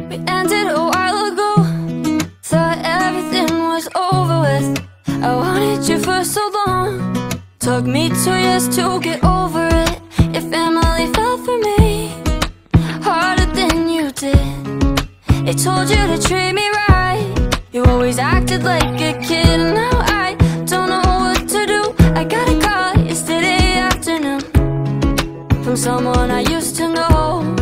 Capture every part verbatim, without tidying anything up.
We ended a while ago. Thought everything was over with. I wanted you for so long. Took me two years to get over it. Your family fell for me harder than you did. They told you to treat me right. You always acted like a kid. Now I don't know what to do. I got a call yesterday afternoon from someone I used to know.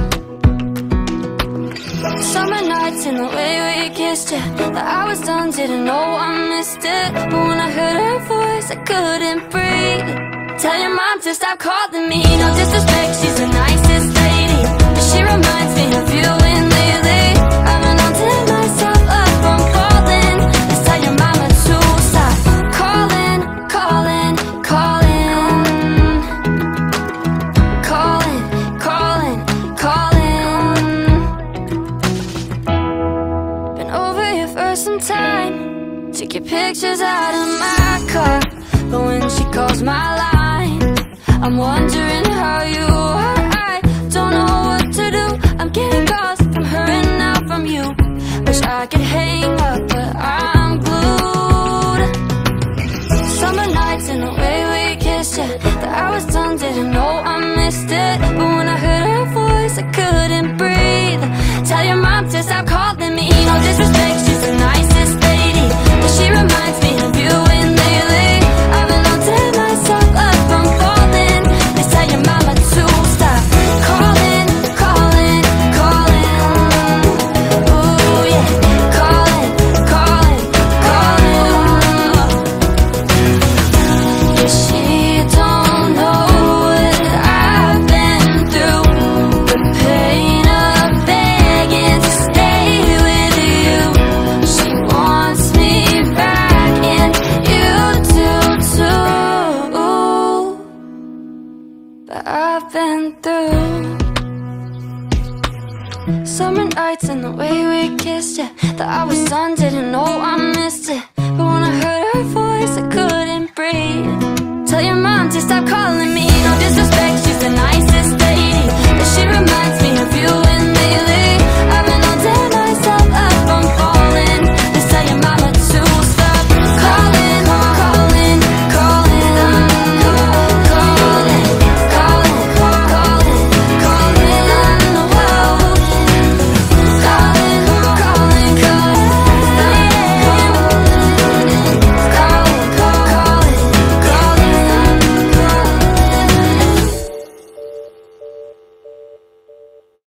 Summer nights and the way we kissed, yeah, that I was done, didn't know I missed it. But when I heard her voice, I couldn't breathe. Tell your mom to stop calling me. No disrespect, she's the nicest lady, but she reminds me of you and lately I've been hunting myself up from falling. Let's tell your mama to stop calling, calling, calling, calling, calling, calling. Been over here for some time. Took your pictures out of my car, but when she calls my line, I'm wondering how you are. I don't know what to do. I'm getting calls from her and now from you. Wish I could hang up, but I'm glued. Summer nights and the way we kissed, yeah, that I was done, didn't know I missed it. But when I heard her voice, I couldn't breathe. Tell your mom to stop calling me. No disrespect, she's the nicest lady, but she reminds me of you and lately I've been hunting myself up from falling. Let's tell your mama to stop calling, calling, calling. Ooh yeah, calling, calling, calling. Yeah, she don't know what I've been through, the pain of begging to stay with you. She wants me back and you do too, but I've been through summer nights and the way we kissed, yeah, that I was done, didn't know I missed it. But when I heard her voice, I couldn't breathe. Tell your mom to stop calling me.